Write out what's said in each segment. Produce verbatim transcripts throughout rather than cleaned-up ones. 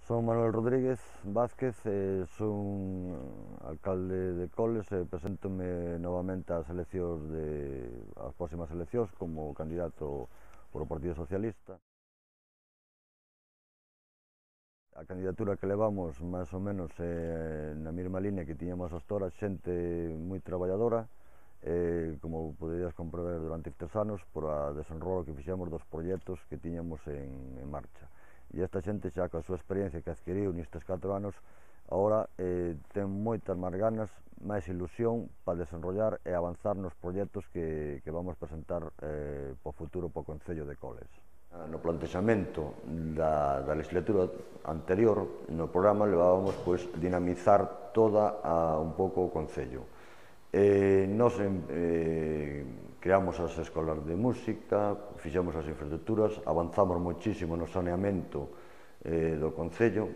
Son Manuel Rodríguez Vázquez, eh, son alcalde de Coles e preséntome novamente ás eleccións de, ás próximas eleccións como candidato polo Partido Socialista. A candidatura que levamos, máis ou menos, eh, na mesma línea que tiñamos hasta ahora, xente moi traballadora, eh, como poderías comprobar durante estes anos, por a desenrolo que fixemos dos proxectos que tiñamos en, en marcha. E esta xente, xa coa súa experiencia que adquiriu nestes catro anos, agora eh, ten moitas máis ganas, máis ilusión para desenrollar e avanzar nos proxectos que, que vamos presentar eh, para o futuro para o Concello de Coles. No plantexamento da, da legislatura anterior, no programa levábamos pois, dinamizar toda a, un pouco o Concello. Eh, nos eh, creamos as escolas de música, fixemos as infraestructuras, avanzamos moitísimo no saneamento eh, do Concello,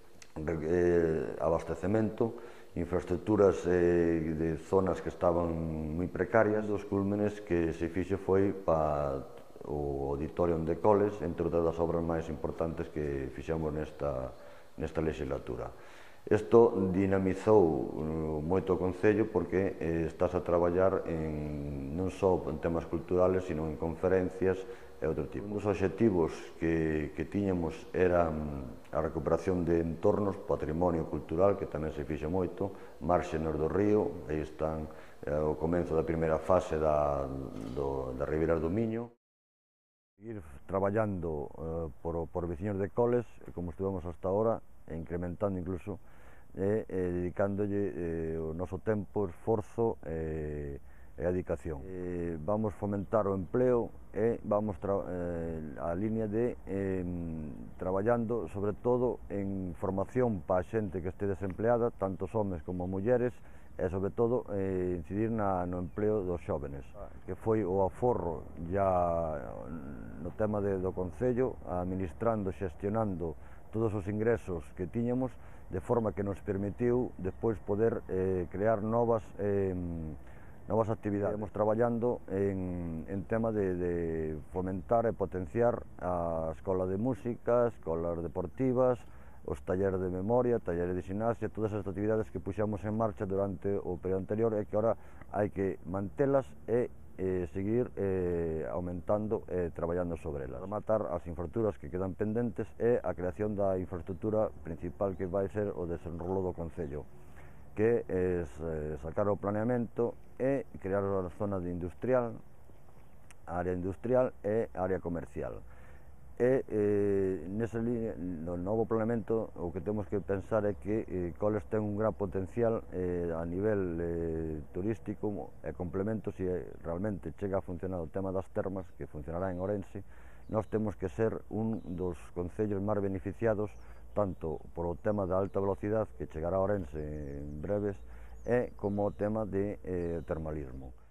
eh, abastecemento, infraestructuras eh, de zonas que estaban moi precarias. Dos cúlmenes que se fixe foi para o Auditorium de Coles, entre outras das obras máis importantes que fixemos nesta, nesta legislatura. Isto dinamizou moito o Concello porque eh, estás a traballar en, non só en temas culturales, sino en conferencias e outro tipo. Un dos obxectivos que, que tiñamos era a recuperación de entornos, patrimonio cultural, que tamén se fixe moito, márxenes do río, aí están eh, o comenzo da primeira fase da, do, da Ribeira do Miño. Seguir traballando eh, por, por veciños de Coles, como estivemos hasta ahora, e incrementando incluso, e eh, dedicándolle eh, o noso tempo, esforzo e, e dedicación. Eh, vamos fomentar o empleo e vamos eh, a línea de eh, traballando sobre todo en formación para a xente que este desempleada, tanto homes como mulleres, e sobre todo eh, incidir na, no empleo dos xóvenes, que foi o aforro ya no tema de, do Concello, administrando, xestionando todos os ingresos que tiñamos, de forma que nos permitiu despois poder eh, crear novas, eh, novas actividades. Estamos traballando en, en tema de, de fomentar e potenciar a escola de música, escolas deportivas, os talleres de memoria, talleres de ximnasia, todas as actividades que puxamos en marcha durante o período anterior e que ahora hai que mantelas e eh, seguir eh, aumentando e eh, traballando sobre elas. Rematar as infraestructuras que quedan pendentes e a creación da infraestructura principal que vai ser o desenrolo do Concello, que é eh, sacar o planeamento e crear a zona de industrial, a área industrial e a área comercial. E eh, nesa línea, no novo planeamento, o que temos que pensar é que eh, Coles ten un gran potencial eh, a nivel eh, turístico e complemento, se realmente chega a funcionar o tema das termas, que funcionará en Ourense, nós temos que ser un dos concellos máis beneficiados tanto por o tema da alta velocidade que chegará a Ourense en breves e como o tema de eh, termalismo.